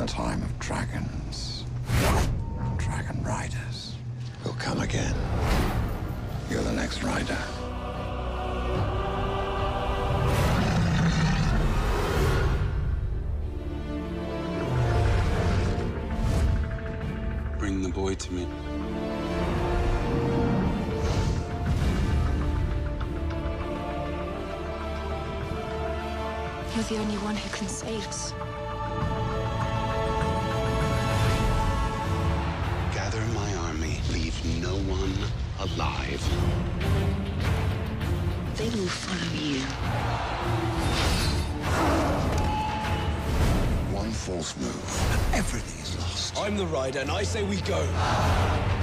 the time of dragons and dragon riders will come again. You're the next rider. Bring the boy to me. You're the only one who can save us. Gather my army. Leave no one alive. They will follow you. One false move, and everything is lost. I'm the rider, and I say we go.